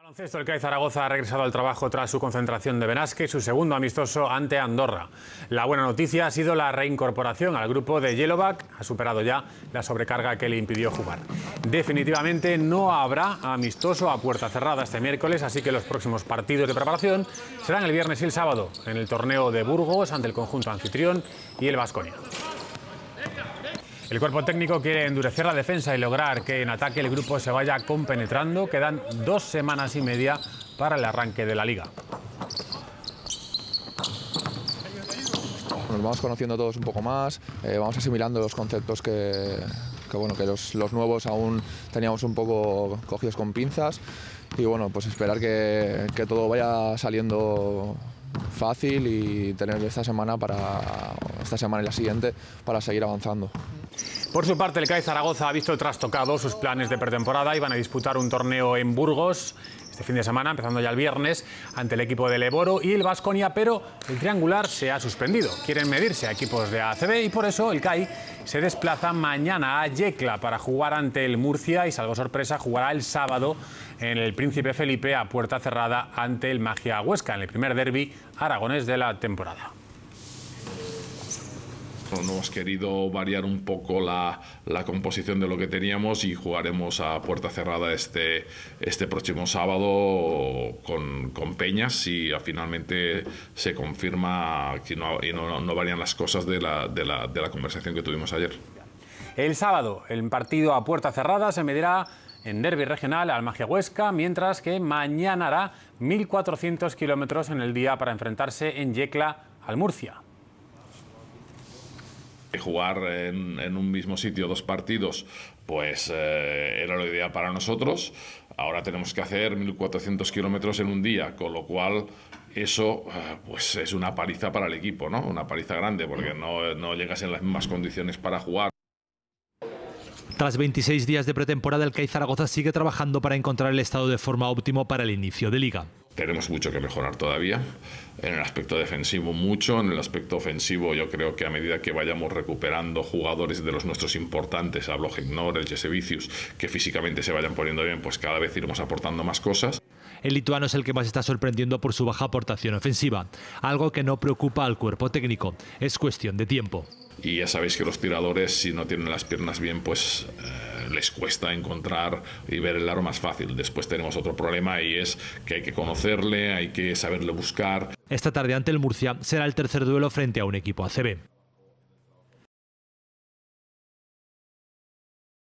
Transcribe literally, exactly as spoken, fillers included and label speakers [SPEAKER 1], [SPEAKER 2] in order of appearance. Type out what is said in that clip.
[SPEAKER 1] Baloncesto, el C A I Zaragoza ha regresado al trabajo tras su concentración de Benasque, su segundo amistoso ante Andorra. La buena noticia ha sido la reincorporación al grupo de Yellowback. Ha superado ya la sobrecarga que le impidió jugar. Definitivamente no habrá amistoso a puerta cerrada este miércoles, así que los próximos partidos de preparación serán el viernes y el sábado en el torneo de Burgos ante el conjunto anfitrión y el Baskonia. El cuerpo técnico quiere endurecer la defensa y lograr que en ataque el grupo se vaya compenetrando. Quedan dos semanas y media para el arranque de la liga.
[SPEAKER 2] Nos vamos conociendo todos un poco más, eh, vamos asimilando los conceptos que, que, bueno, que los, los nuevos aún teníamos un poco cogidos con pinzas. Y bueno, pues esperar que, que todo vaya saliendo fácil y tener esta semana, para, esta semana y la siguiente para seguir avanzando.
[SPEAKER 1] Por su parte, el C A I Zaragoza ha visto trastocado sus planes de pretemporada. Iban a disputar un torneo en Burgos este fin de semana, empezando ya el viernes, ante el equipo del Eboro y el Baskonia, pero el triangular se ha suspendido. Quieren medirse a equipos de A C B y por eso el C A I se desplaza mañana a Yecla para jugar ante el Murcia y, salvo sorpresa, jugará el sábado en el Príncipe Felipe a puerta cerrada ante el Magia Huesca, en el primer derbi aragonés de la temporada.
[SPEAKER 3] Hemos querido variar un poco la, la composición de lo que teníamos y jugaremos a puerta cerrada este, este próximo sábado con, con Peñas, si finalmente se confirma que no, y no, no varían las cosas de la, de, la, de la conversación que tuvimos ayer.
[SPEAKER 1] El sábado, el partido a puerta cerrada se medirá en derbi regional al Magia Huesca, mientras que mañana hará mil cuatrocientos kilómetros en el día para enfrentarse en Yecla al Murcia.
[SPEAKER 3] Jugar en, en un mismo sitio dos partidos, pues eh, era lo ideal para nosotros. Ahora tenemos que hacer mil cuatrocientos kilómetros en un día, con lo cual eso eh, pues es una paliza para el equipo, ¿no? Una paliza grande, porque no, no llegas en las mismas condiciones para jugar.
[SPEAKER 4] Tras veintiséis días de pretemporada, el C A I Zaragoza sigue trabajando para encontrar el estado de forma óptimo para el inicio de liga.
[SPEAKER 3] Tenemos mucho que mejorar todavía, en el aspecto defensivo mucho, en el aspecto ofensivo yo creo que a medida que vayamos recuperando jugadores de los nuestros importantes, hablo Gignor, el Jesevicius, que físicamente se vayan poniendo bien, pues cada vez iremos aportando más cosas.
[SPEAKER 4] El lituano es el que más está sorprendiendo por su baja aportación ofensiva, algo que no preocupa al cuerpo técnico, es cuestión de tiempo.
[SPEAKER 3] Y ya sabéis que los tiradores, si no tienen las piernas bien, pues eh, les cuesta encontrar y ver el aro más fácil. Después tenemos otro problema y es que hay que conocerle, hay que saberle buscar.
[SPEAKER 4] Esta tarde ante el Murcia será el tercer duelo frente a un equipo A C B.